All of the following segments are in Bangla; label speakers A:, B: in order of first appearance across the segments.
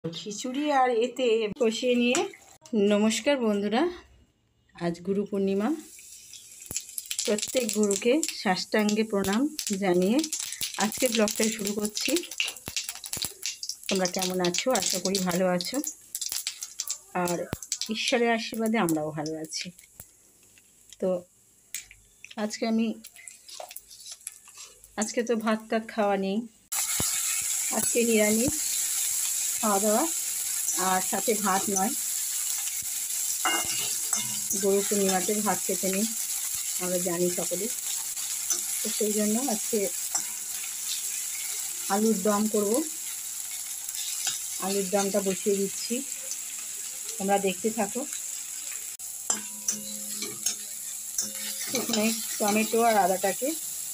A: খিচুড়ি আর এতে কষিয়ে নিয়ে। নমস্কার বন্ধুরা, আজ গুরু পূর্ণিমা। প্রত্যেক গুরুকে সাষ্টাঙ্গে প্রণাম জানিয়ে আজকে ব্লগটা শুরু করছি। তোমরা কেমন আছো? আশা করি ভালো আছো, আর ঈশ্বরের আশীর্বাদে আমরাও ভালো আছি। তো আজকে তো ভাত টাত খাওয়া নেই, আজকে নিরামিষ খাওয়া দাওয়া, আর সাথে ভাত নয়। গুরু পূর্ণিমাতে ভাত খেতে নেই, আমরা জানি সকলে। তো সেই জন্য আজকে আলুর দম করব। আলুর দমটা বসিয়ে দিচ্ছি, তোমরা দেখতে থাকো। প্রথমে টমেটো আর আদাটাকে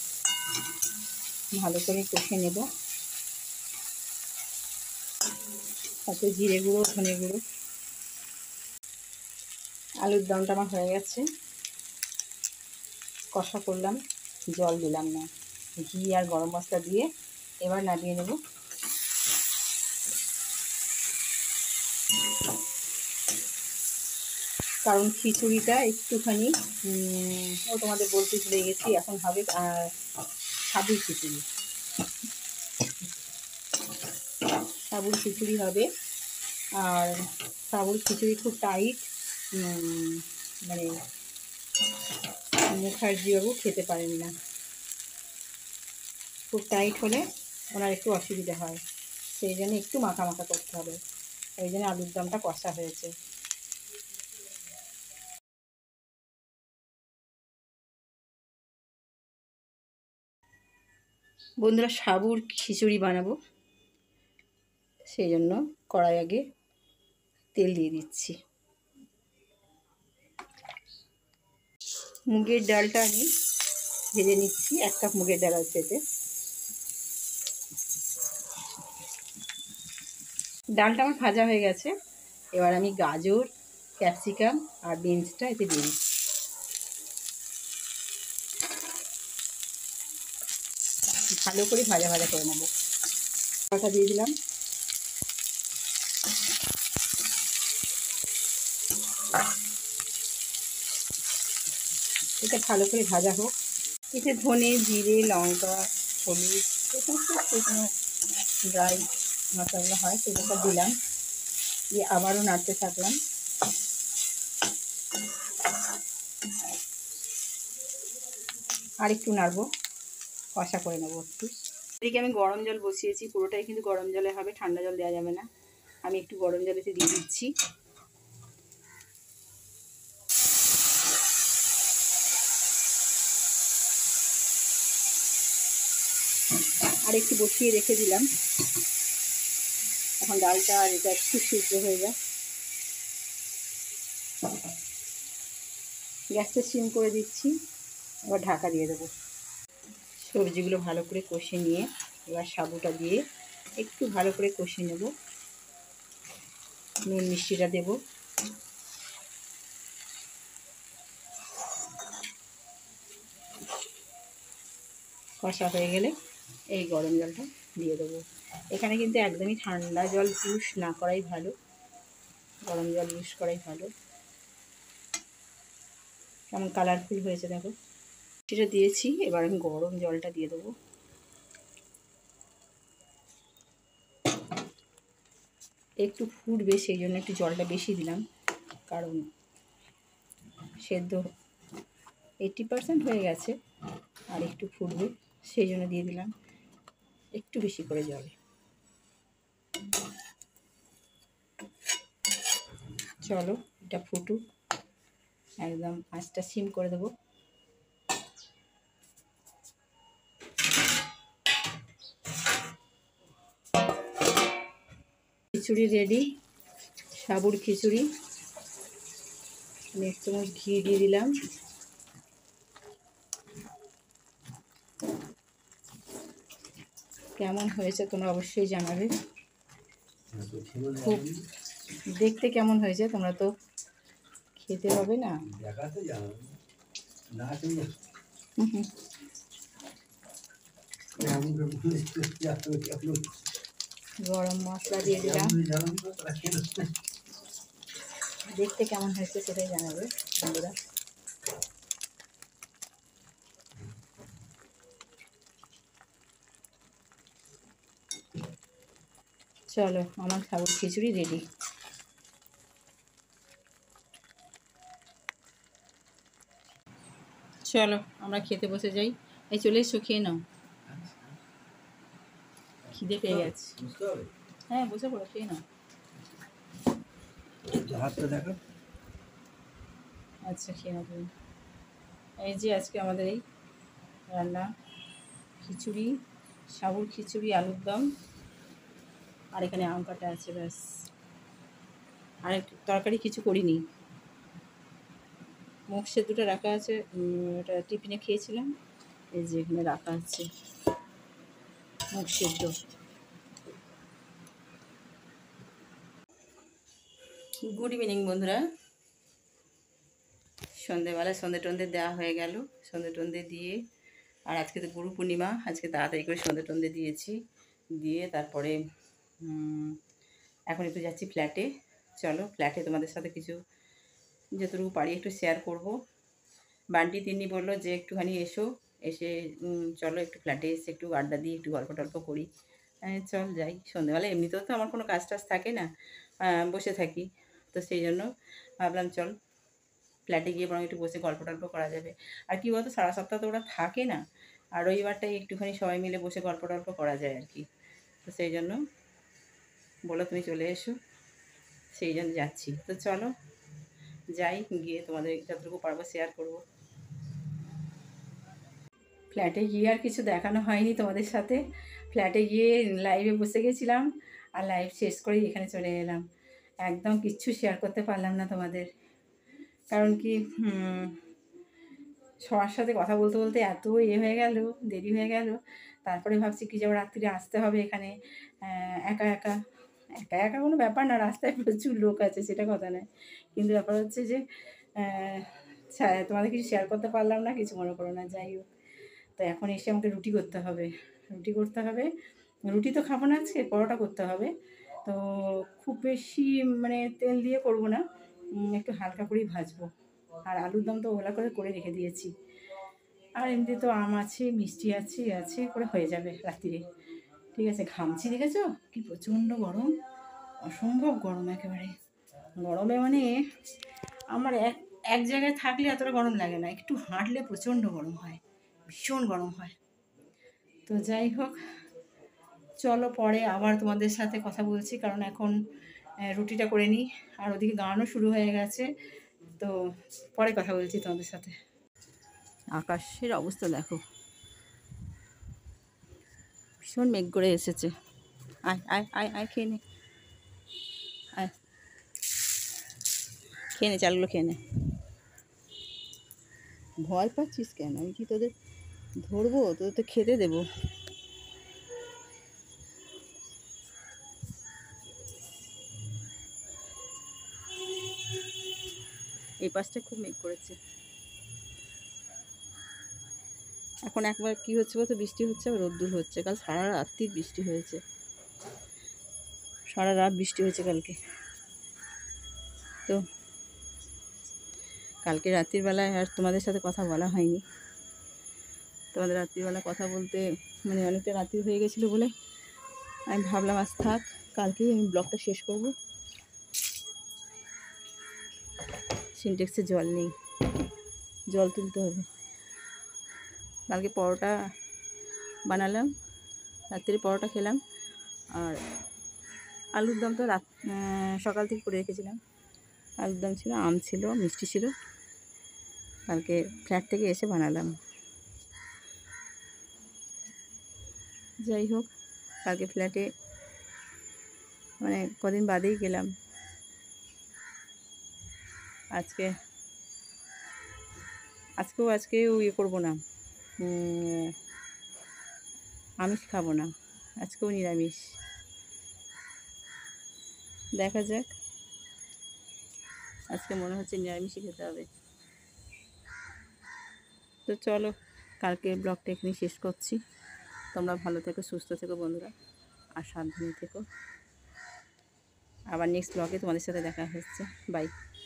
A: ভালো করে কষে নেব, তাতে জিরে গুঁড়ো, ধনে গুঁড়ো। আলুর দমটা আমার হয়ে গেছে, কষা করলাম, জল দিলাম না, ঘি আর গরম মশলা দিয়ে এবার নামিয়ে নেব। কারণ খিচুড়িটা একটুখানি তোমাদের বলতে ভুলে গেছি, এখন হবে সাবুর খিচুড়ি। সাবুর খিচুড়ি হবে, আর সাবুর খিচুড়ি খুব টাইট, মানে মুখার্জিবাবু খেতে পারেন না। খুব টাইট হলে ওনার একটু অসুবিধা হয়, সেই জন্য একটু মাখা মাখা করতে হবে। ওই জন্য আলুর দমটা কষা হয়েছে। বন্ধুরা, সাবুর খিচুড়ি বানাবো, সেই জন্য কড়াই আগে তেল দিয়ে দিচ্ছি। মুগের ডালটা আমি ভেজে নিচ্ছি, 1 কাপ মুগের ডাল আছে এতে। ডালটা আমার ভাজা হয়ে গেছে, এবার আমি গাজর, ক্যাপসিকাম আর বিনসটা এতে দিয়ে দিচ্ছি। ভালো করে ভাজা ভাজা করে নেবো। ডালটা দিয়ে দিলাম, এটা ভালো করে ভাজা হোক। এতে ধনে, জিরে, লঙ্কা, হলুদ, এই সমস্ত শুকনো ড্রাই মশলাগুলো হয় সেগুলো দিলাম, দিয়ে আবারও নাড়তে থাকলাম। আর একটু নাড়বো, কষা করে নেবো একটু। এদিকে আমি গরম জল বসিয়েছি, পুরোটাই কিন্তু গরম জলে হবে, ঠান্ডা জল দেওয়া যাবে না। আমি একটু গরম জলেতে দিয়ে দিচ্ছি। আর একটু বসিয়ে রেখে দিলাম, এখন ডালটা আর এটা একটু সিদ্ধ হয়ে যায়। গ্যাসটা সিম করে দিচ্ছি, এবার ঢাকা দিয়ে দেবো। সবজিগুলো ভালো করে কষে নিয়ে এবার সাবুটা দিয়ে একটু ভালো করে কষে নেব। নুন মিষ্টিটা দেব। কষা হয়ে গেলে এই গরম জলটা দিয়ে দেবো। এখানে কিন্তু একদমই ঠান্ডা জল ইউজ না করাই ভালো, গরম জল ইউজ করাই ভালো। কেমন কালারফুল হয়েছে দেখো। সেটা দিয়েছি, এবার আমি গরম জলটা দিয়ে দেবো। একটু ফুটবে, সেই জন্য একটু জলটা বেশি দিলাম, কারণ সেদ্ধ 80% হয়ে গেছে, আর একটু ফুটবে সেই জন্য দিয়ে দিলাম একটু বেশি করে জল। চলো এটা ফুটুক, একদম আঁচটা সিম করে দেবো। খিচুড়ি রেডি, সাবুর খিচুড়ি। আমি 1 চামচ ঘি দিয়ে দিলাম। কেমন হয়েছে তোমরা অবশ্যই জানাবে। খুব দেখতে কেমন হয়েছে, তোমরা তো খেতে হবে না। গরম মশলা দিয়ে দিলাম। দেখতে কেমন হয়েছে সেটাই জানাবে বন্ধুরা। চলো, আমার সাবুত খিচুড়ি রেডি। চলো আমরা খেতে বসে যাই। এই চলে এসো, খেয়ে নাও, খিদে পেয়ে গেছে। হ্যাঁ বসে পড়ো, খেয়ে নাও। হাতটা দেখো। আচ্ছা খেয়ে নাও তুমি। এই যে আজকে আমাদের এই রান্না, খিচুড়ি, সাবুর খিচুড়ি, আলুর দম, আর এখানে আম কাটা আছে, ব্যাস। আর তরকারি কিছু করিনি। মুখ সেদ্ধটা রাখা আছে, ওটা টিফিনে খেয়েছিলাম। এই যে এখানে রাখা আছে মুখ সেদ্ধ। গুড ইভিনিং বন্ধুরা। সন্ধেবেলা সন্ধে টন্ধে দেওয়া হয়ে গেল। সন্ধে টন্ধে দিয়ে, আর আজকে তো গুরু পূর্ণিমা, আজকে তাড়াতাড়ি করে সন্ধে টন্ধে দিয়েছি। দিয়ে তারপরে এখন একটু যাচ্ছি ফ্ল্যাটে। চলো ফ্ল্যাটে তোমাদের সাথে কিছু যতটুকু পারি একটু শেয়ার করব। বান্টি তিন্নি বললো যে একটুখানি এসো, এসে চলো একটু ফ্ল্যাটে এসে একটু আড্ডা দিই, একটু গল্প টল্প করি। চল যাই। সন্ধেবেলা এমনিতেও তো আমার কোনো কাজ টাজ থাকে না, বসে থাকি। তো সেই জন্য ভাবলাম চল ফ্ল্যাটে গিয়ে বরং একটু বসে গল্প টল্প করা যাবে। আর কী বলতো, সারা সপ্তাহ তো ওরা থাকে না, আর রবিবারটাই একটুখানি সবাই মিলে বসে গল্প টল্প করা যায় আর কি। তো সেই জন্য বলো তুমি চলে এসো, সেই জন্য যাচ্ছি। তো চলো যাই, গিয়ে তোমাদের যতটুকু পারবো শেয়ার করব। ফ্ল্যাটে গিয়ে আর কিছু দেখানো হয়নি তোমাদের সাথে। ফ্ল্যাটে গিয়ে লাইভে বসে গেছিলাম, আর লাইভ শেষ করেই এখানে চলে এলাম। একদম কিচ্ছু শেয়ার করতে পারলাম না তোমাদের, কারণ কি সবার সাথে কথা বলতে বলতে এত হয়ে গেল, দেরি হয়ে গেল। তারপরে ভাবছি কি যাবো, রাত্রিরে আসতে হবে এখানে একা একা। একা একা কোনো ব্যাপার না, রাস্তায় প্রচুর লোক আছে, সেটা কথা নয়। কিন্তু ব্যাপার হচ্ছে যে তোমাদের কিছু শেয়ার করতে পারলাম না, কিছু মনে করো না। যাই হোক, তো এখন এসে আমাকে রুটি করতে হবে। রুটি করতে হবে, রুটি তো খাবো না আজকে, পরোটা করতে হবে। তো খুব বেশি মানে তেল দিয়ে করব না, একটু হালকা করেই ভাজবো। আর আলুর দম তো ওলা করে করে রেখে দিয়েছি। আর এমনি তো আম আছে, মিষ্টি আছে, আছে করে হয়ে যাবে রাত্রিরে। ঠিক আছে। ঘামছি দেখেছো কি প্রচণ্ড গরম, অসম্ভব গরম একেবারে। গরমে মানে আমার এক এক জায়গায় থাকলে এতটা গরম লাগে না, একটু হাঁটলে প্রচণ্ড গরম হয়, ভীষণ গরম হয়। তো যাই হোক, চলো পরে আবার তোমাদের সাথে কথা বলছি, কারণ এখন রুটিটা করে নিই। আর ওদিকে গানও শুরু হয়ে গেছে, তো পরে কথা বলছি তোমাদের সাথে। আকাশের অবস্থা দেখো, ভীষণ মেঘ করে এসেছে। আয় আয় আয় আয়, খেয়ে নে, আয় খেয়ে নে, চালগুলো খেয়ে নে। ভয় পাচ্ছিস কেন? আমি কি তোদের ধরবো? তোদের তো খেতে দেবো। এই পাশটা খুব মেঘ করেছে। এখন একবার কি হচ্ছে বলতো, বৃষ্টি হচ্ছে আবার রোদ্দুর হচ্ছে। কাল সারা রাত্রি বৃষ্টি হয়েছে, সারা রাত বৃষ্টি হয়েছে কালকে। তো কালকে রাত্রিবেলায় আর তোমাদের সাথে কথা বলা হয়নি। তোমাদের রাত্রিবেলা কথা বলতে মানে অনেকটা রাত্রি হয়ে গেছিলো বলে আমি ভাবলাম আজ থাক, কালকেই আমি ব্লগটা শেষ করব। সিনটেক্সে জল নেই, জল তুলতে হবে। কালকে পরোটা বানালাম, রাত্রে পরোটা খেলাম। আর আলুর দম তো সকাল থেকে করে রেখেছিলাম। আলুর দম ছিল, আম ছিল, মিষ্টি ছিল, কালকে ফ্ল্যাট থেকে এসে বানালাম। যাই হোক, কালকে ফ্ল্যাটে মানে কদিন বাদেই গেলাম। আজকেও ইয়ে করবো না, আমিষ খাবো না, আজকেও নিরামিষ। দেখা যাক, আজকে মনে হচ্ছে নিরামিষই খেতে হবে। তো চলো কালকে ব্লগটা এখানে শেষ করছি। তোমরা ভালো থেকো, সুস্থ থেকো বন্ধুরা। আর সাবধানে থেকো। আবার নেক্সট ব্লগে তোমাদের সাথে দেখা হচ্ছে। বাই।